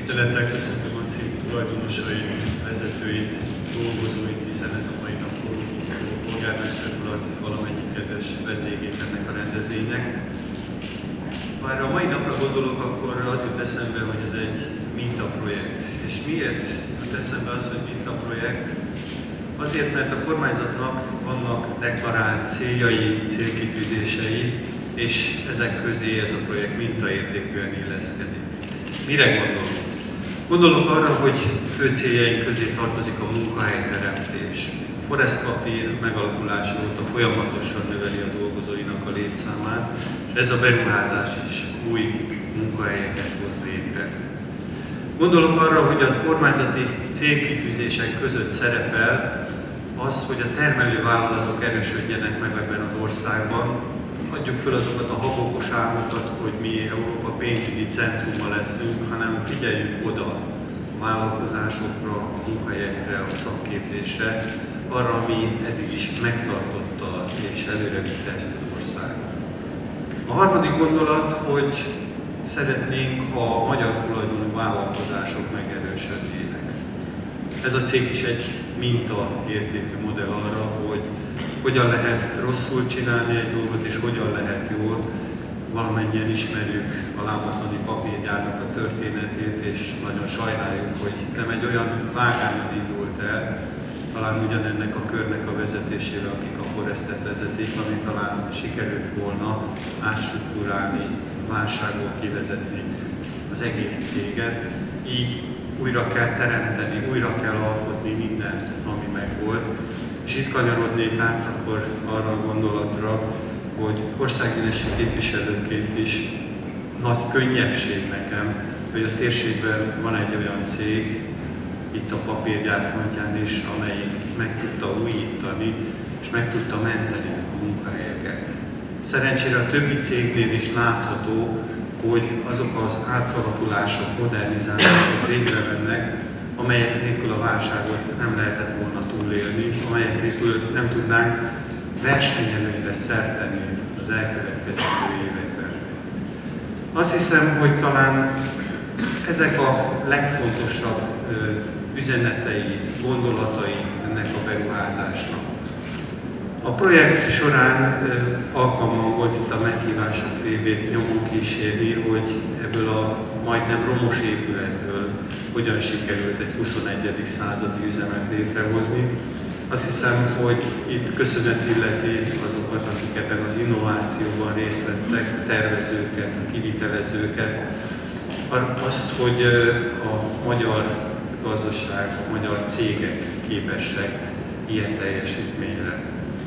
Tisztelettel köszöntöm a cég tulajdonosait, vezetőit, dolgozóit, hiszen ez a mai napról is szól. Polgármester urat, valamennyi kedves vendégét ennek a rendezvénynek. Ha erre a mai napra gondolok, akkor az jut eszembe, hogy ez egy mintaprojekt. És miért jut eszembe az, hogy mintaprojekt? Azért, mert a kormányzatnak vannak deklarált céljai, célkitűzései, és ezek közé ez a projekt mintaértékűen illeszkedik. Mire gondolok? Gondolok arra, hogy fő céljaink közé tartozik a munkahelyteremtés. A Forest Papír megalakulása óta folyamatosan növeli a dolgozóinak a létszámát, és ez a beruházás is új munkahelyeket hoz létre. Gondolok arra, hogy a kormányzati célkitűzések között szerepel az, hogy a termelővállalatok erősödjenek meg ebben az országban. Adjuk föl azokat a habokos álmokat, hogy mi Európa pénzügyi centruma leszünk, hanem figyeljünk oda a vállalkozásokra, a munkahelyekre, a szakképzésre, arra, ami eddig is megtartotta és előre vitte ezt az országot. A harmadik gondolat, hogy szeretnénk, ha a magyar tulajdonú vállalkozások megerősödnének. Ez a cég is egy mintaértékű modell arra, hogy hogyan lehet rosszul csinálni egy dolgot, és hogyan lehet jól. Valamennyien ismerjük a Lábatlani papírgyárnak a történetét, és nagyon sajnáljuk, hogy nem egy olyan vágányon indult el, talán ugyanennek a körnek a vezetésével, akik a Forestet vezetik, ami talán sikerült volna átstruktúrálni, válságból kivezetni az egész céget. Így újra kell teremteni, újra kell alkotni mindent, ami megvolt. És itt kanyarodnék át akkor arra a gondolatra, hogy országgyűlési képviselőként is nagy könnyebbség nekem, hogy a térségben van egy olyan cég, itt a papírgyár frontján is, amelyik meg tudta újítani és meg tudta menteni a munkahelyeket. Szerencsére a többi cégnél is látható, hogy azok az átalakulások, modernizálások végre mennek, amelyek nélkül a válságot nem lehetett volna túlélni, amelyek nélkül nem tudnánk versenyelőnyre szert tenni az elkövetkező években. Azt hiszem, hogy talán ezek a legfontosabb üzenetei, gondolatai ennek a beruházásnak. A projekt során alkalmam volt itt a meghívások révén nyomon kísérni, hogy ebből a majdnem romos épületből hogyan sikerült egy 21. századi üzemet létrehozni. Azt hiszem, hogy itt köszönet illeti azokat, akik ebben az innovációban részt vettek, a tervezőket, a kivitelezőket, azt, hogy a magyar gazdaság, a magyar cégek képesek ilyen teljesítményre.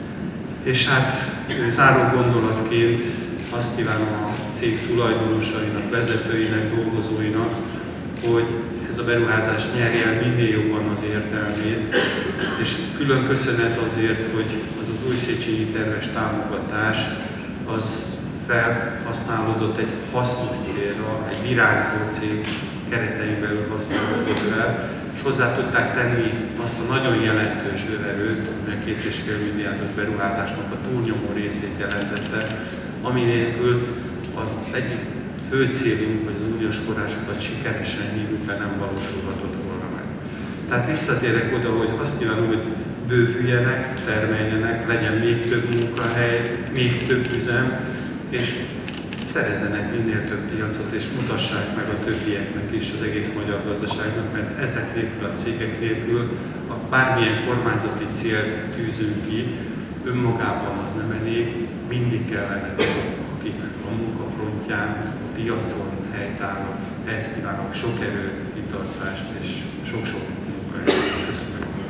És hát záró gondolatként azt kívánom a cég tulajdonosainak, vezetőinek, dolgozóinak, hogy ez a beruházás nyerje el minél jobban az értelmét, és külön köszönet azért, hogy az az újszéchenyi terves támogatás az felhasználódott egy hasznos célra, egy virágzó cég keretein belül használódott fel, és hozzá tudták tenni azt a nagyon jelentős önerőt, ami a 2,5 milliárdos beruházásnak a túlnyomó részét jelentette, ami nélkül az egyik fő célunk, hogy az uniós forrásokat sikeresen hívjuk be, nem valósulhatott volna meg. Tehát visszatérek oda, hogy azt kívánom, hogy bővüljenek, termeljenek, legyen még több munkahely, még több üzem, és szerezzenek minél több piacot, és mutassák meg a többieknek is, az egész magyar gazdaságnak, mert ezek nélkül, a cégek nélkül, ha bármilyen kormányzati célt tűzünk ki, önmagában az nem elég, mindig kellenek azok, akik a munkafrontján, a piacon helytállnak. Ehhez kívánok sok erőt, kitartást és sok-sok munkahelyet. Köszönöm.